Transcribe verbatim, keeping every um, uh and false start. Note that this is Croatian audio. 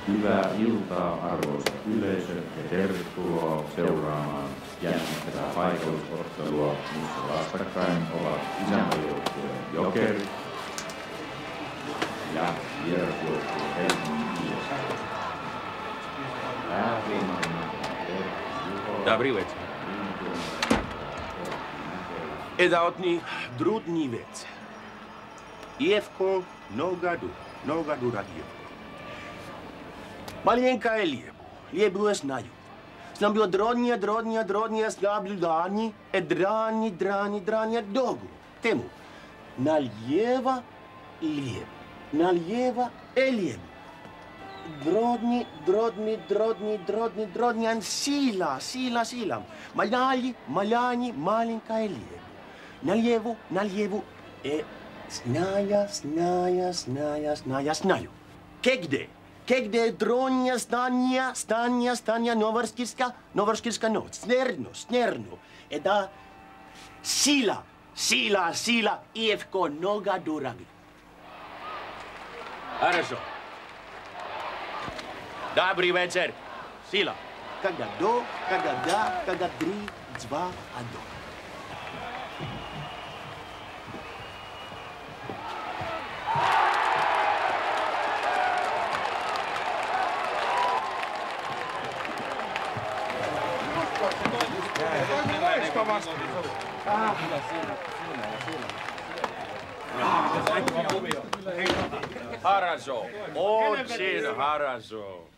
Hyvää iltaa, arvoisa yleisö, ja tervetuloa seuraamaan jännittävää paikallisottelua, missä vastakkain ovat isäntäjoukkueen Jokerit ja vierasjoukkueen Helsingin I F K. Dobrý večer. Это от ни трудный вечер. I F K Nougadou, Nougadou Radievo. Маленькая Лебу, Лебу я знаю. Знам било дродния, дродния, дродния, знаблю дани, е драни, драни, драния догу. Тему. Налево Лебу, налево е Лебу. Дродни, дродни, дродни, дродни, дродни, сила, сила, сила. Маляли, маляни, маленькая Лебу. Налево, налево, е зная, зная, зная, зная, знаю. Кегде? Kegde dronia, stania, stania, stania, novarskirska, novarskirska noc. Snerno, snerno. Eda sila, sila, sila, I F K Nougadou Radievo. Хорошо. Добрый вечер. Сила. Когда до, когда да, когда три, два, одно. Хорошо, очень хорошо.